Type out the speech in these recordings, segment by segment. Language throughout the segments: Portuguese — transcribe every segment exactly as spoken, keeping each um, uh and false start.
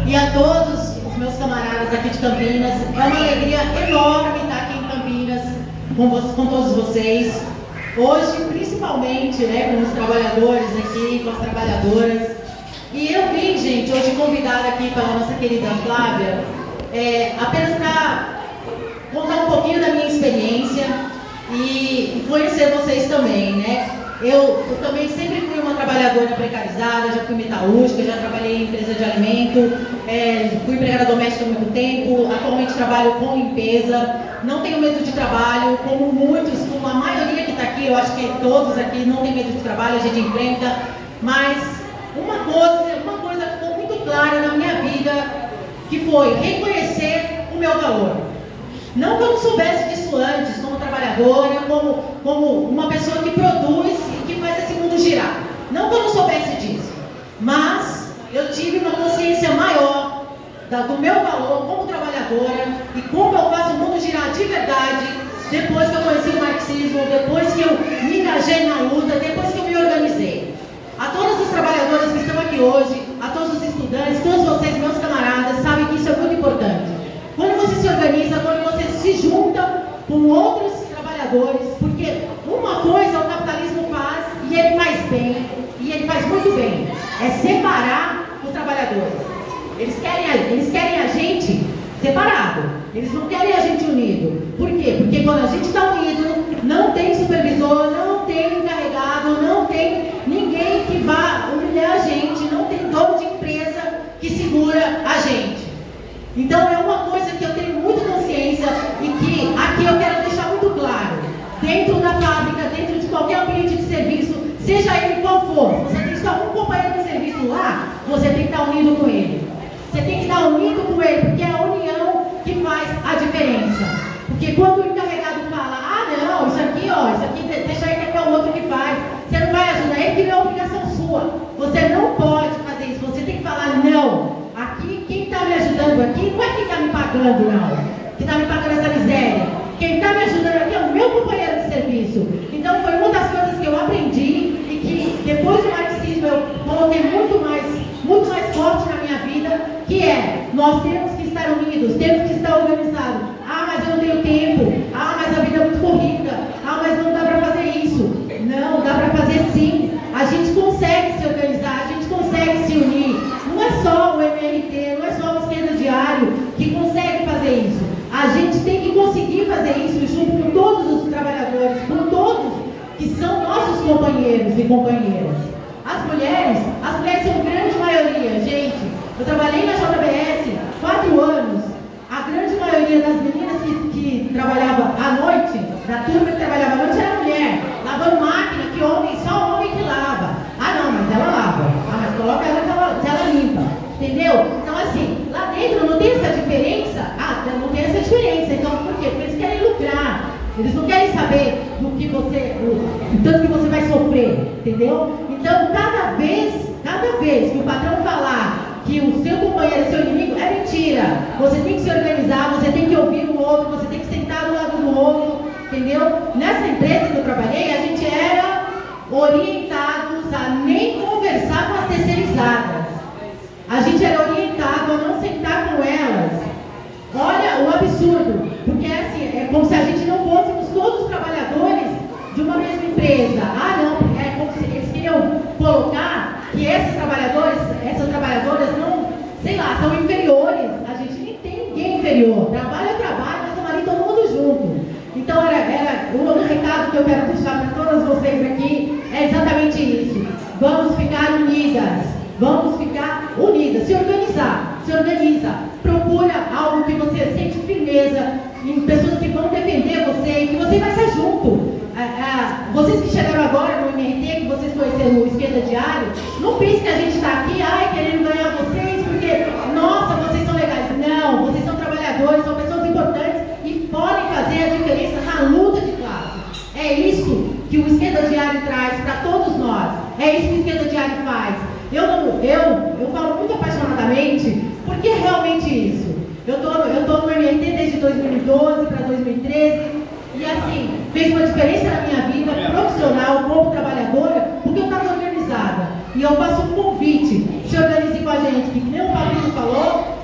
e a todos os meus camaradas aqui de Campinas. É uma alegria enorme estar aqui em Campinas com, vo com todos vocês. Hoje, principalmente, né, com os trabalhadores aqui, com as trabalhadoras. E eu vim, gente, hoje convidada aqui pela nossa querida Flávia, é, apenas para contar um pouquinho da minha experiência e conhecer vocês também, né? Eu, eu também sempre fui uma trabalhadora precarizada, já fui metalúrgica, já trabalhei em empresa de alimento, é, fui empregada doméstica há muito tempo, atualmente trabalho com limpeza, não tenho medo de trabalho, como muitos, como a maioria que está aqui, eu acho que todos aqui não tem medo de trabalho, a gente enfrenta, mas uma coisa, uma coisa ficou muito clara na minha vida, que foi reconhecer o meu valor. Não que eu não soubesse disso antes, como trabalhadora, como, como uma pessoa que produz e que faz esse mundo girar. Não que eu não soubesse disso, mas eu tive uma consciência maior da, do meu valor como trabalhadora e como eu faço o mundo girar de verdade depois que eu conheci o marxismo, depois que eu me engajei na luta, depois que eu me organizei. A todas as trabalhadoras que estão aqui hoje, a todos os estudantes, todos vocês, meus camaradas, sabem que isso é muito importante. Quando você se organiza, quando você se junta com outros trabalhadores, porque uma coisa o capitalismo faz, e ele faz bem, e ele faz muito bem, é separar os trabalhadores. Eles querem a, eles querem a gente separado, eles não querem a gente unido. Por quê? Porque quando a gente está unido, não tem supervisor, não tem encarregado, não tem ninguém que vá humilhar a gente, não tem dono de empresa que segura a gente. Então é uma coisa que eu tenho muita consciência e que aqui eu quero deixar muito claro. Dentro da fábrica, dentro de qualquer ambiente de serviço, seja ele qual for, você tem só um companheiro de serviço lá, você tem que estar unido com ele. Você tem que estar unido com ele, porque é a união que faz a diferença. Porque quando o encarregado fala, ah não, isso aqui, ó, isso aqui, deixa aí que é o outro que faz, você não vai ajudar ele, que não é obrigação sua. Você não pode fazer isso, você tem que falar não. Aqui, quem está me ajudando aqui, não é quem está me pagando, não. Quem está me pagando essa miséria. Quem está me ajudando aqui é o meu companheiro de serviço. Então, foi uma das coisas que eu aprendi e que, depois do marxismo, eu coloquei muito mais, muito mais forte na minha vida, que é, nós temos que estar unidos, temos que estar organizados. Ah, mas eu não tenho tempo. Ah, mas a vida é muito corrida. Ah, mas não dá para fazer isso. Não, dá para fazer sim. A gente consegue se organizar, a gente consegue se unir. Não é só o M L T, não é só o Esquerda Diário que consegue fazer isso. A gente tem que conseguir fazer isso junto com todos os trabalhadores, com todos que são nossos companheiros e companheiras. As mulheres, as mulheres são grande maioria, gente. Eu trabalhei na J B S quatro anos. A grande maioria das meninas que, que trabalhava à noite, da turma que trabalhava à noite, era mulher. Lavando máquina, que homem, só homem que lava. Ah não, mas ela lava. Ah, mas coloca ela que ela, que ela limpa. Entendeu? Então assim, lá dentro não tem essa diferença. Ah, não tem essa diferença. Então por quê? Porque eles querem lucrar. Eles não querem saber do que você, do tanto que você vai sofrer. Entendeu? Então cada vez, cada vez que o patrão falar que o seu companheiro é seu inimigo, é mentira. Você tem que se organizar, você tem que ouvir o outro, você tem que sentar do lado do outro. Entendeu? Nessa empresa que eu trabalhei, a gente era orientados a nem conversar com as terceirizadas. A gente era orientado a não sentar com elas. Olha o absurdo, porque é assim, é como se a gente não fôssemos todos trabalhadores de uma mesma empresa. Ah não, é como se eles queriam colocar que esses trabalhadores, essas trabalhadoras não, sei lá, são inferiores. A gente nem tem ninguém inferior. Trabalho é trabalho, nós estamos ali todo mundo junto. Então era, era o recado que eu quero deixar para todas vocês aqui é exatamente isso. Vamos ficar unidas. Vamos ficar unidas, se organizar, se organiza, procura algo que você sente firmeza, em pessoas que vão defender você e que você vai estar junto. Ah, ah, vocês que chegaram agora no M R T, que vocês conheceram no Esquerda Diário, não pensem que a gente está aqui, ai, querendo ganhar vocês, porque, nossa, vocês são legais. Não, vocês são trabalhadores, são pessoas importantes e podem fazer a diferença na luta de classe. É isso que o Esquerda Diário traz para todos nós, é isso que o Esquerda Diário faz. Eu, eu, eu falo muito apaixonadamente, porque é realmente isso. Eu tô, eu tô no M R T desde dois mil e doze para dois mil e treze e assim, fez uma diferença na minha vida profissional, como trabalhadora, porque eu estava organizada. E eu faço um convite, se organize com a gente, que nem o Fabrício falou,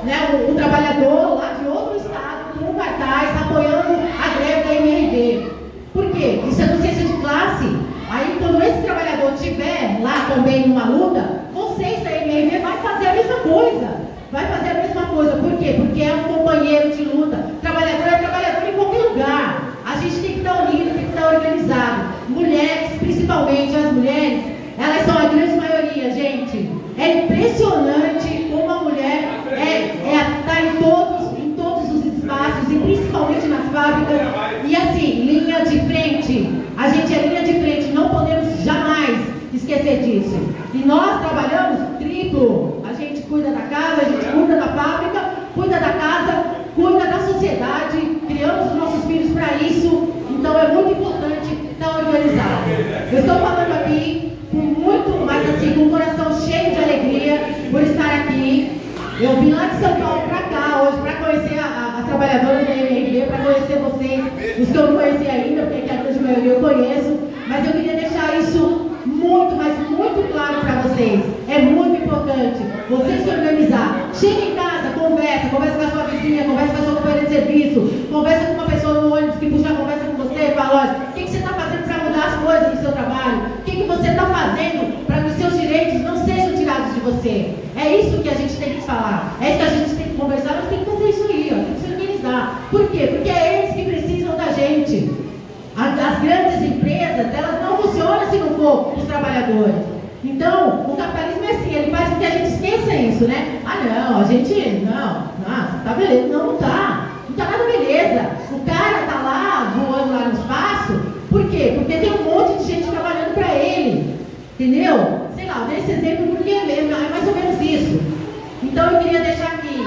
né, um, um trabalhador lá de outro estado com um cartaz apoiando a greve da M R V. Por quê? Isso é consciência de classe. Aí quando esse trabalhador estiver lá também numa luta, vocês da M R V vai fazer a mesma coisa. Vai fazer a mesma coisa. Por quê? Porque é um companheiro de luta. Trabalhador é trabalhador em qualquer lugar. A gente tem que estar unido, tem que estar organizado. Mulheres, principalmente as mulheres, elas são a grande maioria, gente. É impressionante como a mulher é, é, está em todos, em todos os espaços, e principalmente nas fábricas. E assim, linha de frente. A gente é linha de frente, não podemos jamais esquecer disso. E nós trabalhamos triplo. A gente cuida da casa, a gente cuida da fábrica, cuida da casa, cuida da sociedade, criamos os nossos filhos para isso. Então é muito importante estar organizado. Eu estou falando aqui com muito, mas assim, com o coração cheio de alegria por estar aqui. Eu vim lá de São Paulo para cá hoje para conhecer a, a, as trabalhadoras da M R V, para conhecer vocês, os que eu não conheci ainda, porque a grande maioria eu conheço, mas eu queria deixar isso muito, mas muito claro para vocês. É muito importante vocês se organizar. Chega em casa, conversa, conversa com a sua vizinha, conversa com a sua companheira de serviço, conversa com uma pessoa no ônibus que puxa a conversa com você e fala: olha, o que, que você está fazendo para mudar as coisas no seu trabalho? O que, que você está fazendo para que os seus direitos não sejam tirados de você? É isso que a gente tem que falar, é isso que a gente tem que conversar, nós temos que fazer isso aí, ó, tem que se organizar. Por quê? Porque é eles que precisam da gente. As grandes empresas, elas não funcionam se não for os trabalhadores. Então, o capitalismo é assim, ele faz com que a gente esqueça isso, né? Ah, não, a gente, não, não, tá beleza. Não, não tá. Não tá nada beleza. O cara tá lá, voando lá no espaço. Por quê? Porque tem um monte de gente trabalhando para ele. Entendeu? Sei lá, eu dei esse exemplo porque é mesmo, é mais ou menos isso. Então, eu queria deixar aqui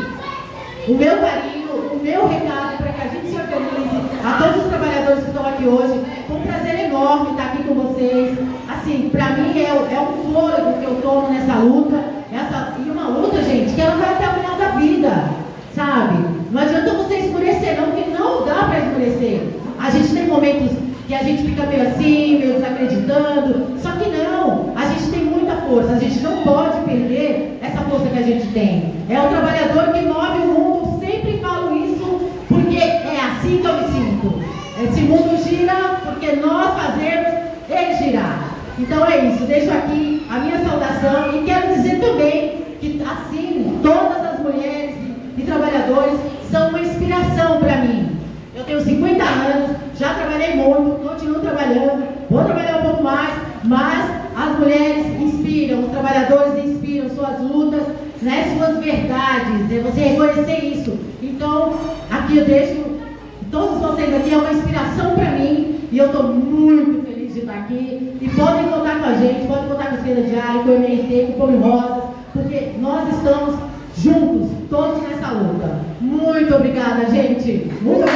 o meu carinho, o meu recado para que a gente se organize, a todos os trabalhadores que estão aqui hoje. Foi um prazer enorme estar aqui com vocês. Assim, para mim é, é um fôlego que eu tomo nessa luta. Essa, e uma luta, gente, que ela vai até o final da vida, sabe? Não adianta você escurecer, não, porque não dá para escurecer. A gente tem momentos que a gente fica meio assim, meio desacreditando. Só que não, a gente tem muita força. A gente não pode perder essa força que a gente tem. É o trabalhador que move o mundo. Sempre falo isso porque é assim que eu me sinto. Esse mundo gira porque nós fazemos ele girar. Então é isso, deixo aqui a minha saudação e quero dizer também que assim, todas as mulheres e, e trabalhadores são uma inspiração para mim. Eu tenho cinquenta anos, já trabalhei muito, continuo trabalhando, vou trabalhar um pouco mais, mas as mulheres inspiram, os trabalhadores inspiram suas lutas, né, suas verdades, é você reconhecer isso. Então, aqui eu deixo, todos vocês aqui é uma inspiração para mim e eu estou muito feliz de estar aqui. E podem contar com a gente, podem contar com a Esquerda Diária, com o M R T, com o Pão e Rosas, porque nós estamos juntos, todos nessa luta. Muito obrigada, gente. Muito obrigada.